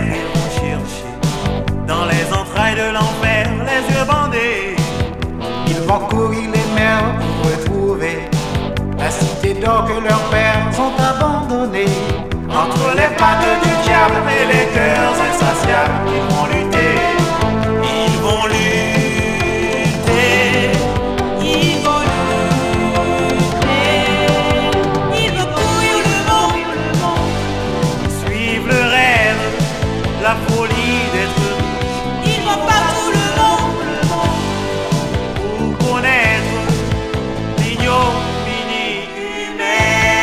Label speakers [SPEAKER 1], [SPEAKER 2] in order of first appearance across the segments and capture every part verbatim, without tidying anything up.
[SPEAKER 1] misère, ils vont chercher dans les entrailles de l'enfer, les yeux bandés.
[SPEAKER 2] Ils vont courir les mers pour retrouver la cité d'or que leurs pères ont abandonnée.
[SPEAKER 1] Entre les pattes du diable et les cœurs insatiables, ils vont lutter, ils vont lutter,
[SPEAKER 3] Ils vont lutter, ils vont courir le monde, le monde.
[SPEAKER 1] suivre le rêve, la folie d'être riche,
[SPEAKER 3] Ils vont partout le monde, le monde.
[SPEAKER 1] pour connaître l'ignominie humaine.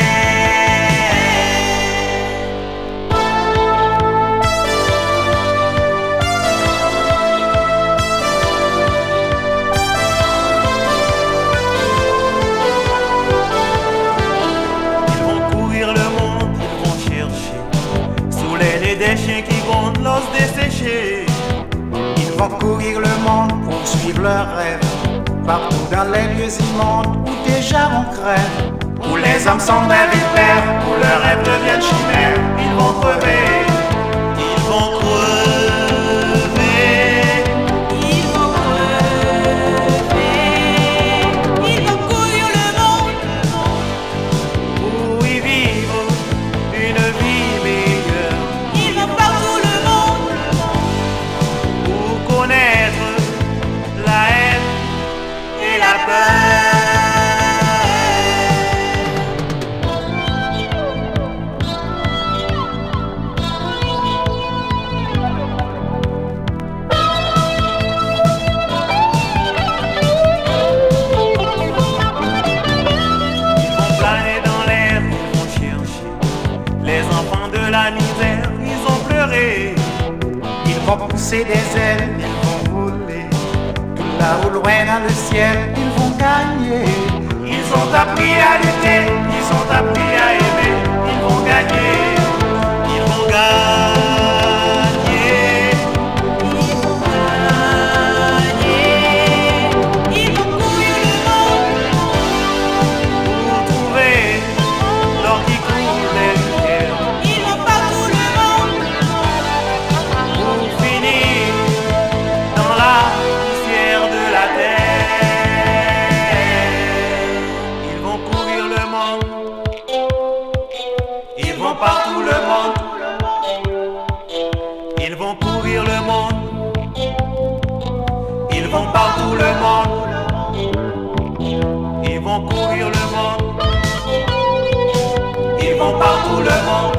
[SPEAKER 1] Ils vont courir le monde, ils vont chercher sous les nez des chiens qui grondent l'os desséché.
[SPEAKER 2] Ils vont courir le monde pour suivre leurs rêves, partout dans les lieux immondes où déjà on crève.
[SPEAKER 1] Où les hommes sont des vipères, où leurs rêves deviennent chimères. Ils vont crever, ils vont crever.
[SPEAKER 3] Ils vont crever, ils vont courir le monde, le monde.
[SPEAKER 1] Où ils vivent une vie meilleure.
[SPEAKER 3] Ils vont partout le monde, le monde.
[SPEAKER 1] Pour connaître la haine et la peur. Ils vont planer dans l'air, ils vont chercher les enfants de la misère, ils ont pleuré.
[SPEAKER 2] Ils vont pousser des ailes, ils vont voler tout là-haut loin dans le ciel, ils vont gagner.
[SPEAKER 1] Ils ont appris à lutter, ils ont appris à aimer, ils vont gagner, ils vont gagner,
[SPEAKER 3] Ils vont gagner, ils vont courir le monde, le monde.
[SPEAKER 1] pour trouver l'or qui coule des rivières,
[SPEAKER 3] Ils vont partout le monde, le monde.
[SPEAKER 1] pour finir dans la poussière de la terre. Ils vont courir le monde, ils vont partout le monde, ils vont courir le monde, ils vont partout le monde, ils vont courir le monde, ils vont partout le monde.